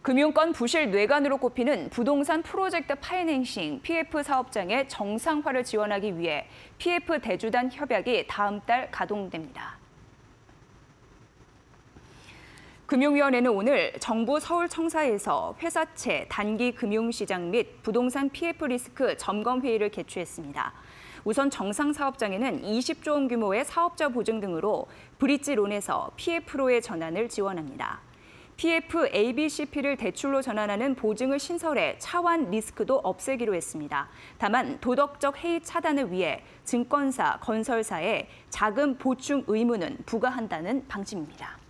금융권 부실 뇌관으로 꼽히는 부동산 프로젝트 파이낸싱 PF 사업장의 정상화를 지원하기 위해 PF 대주단 협약이 다음 달 가동됩니다. 금융위원회는 오늘 정부 서울청사에서 회사채, 단기 금융시장 및 부동산 PF 리스크 점검 회의를 개최했습니다. 우선 정상사업장에는 20조 원 규모의 사업자 보증 등으로 브릿지론에서 PF로의 전환을 지원합니다. PF ABCP를 대출로 전환하는 보증을 신설해 차환 리스크도 없애기로 했습니다. 다만 도덕적 해이 차단을 위해 증권사, 건설사에 자금 보충 의무는 부과한다는 방침입니다.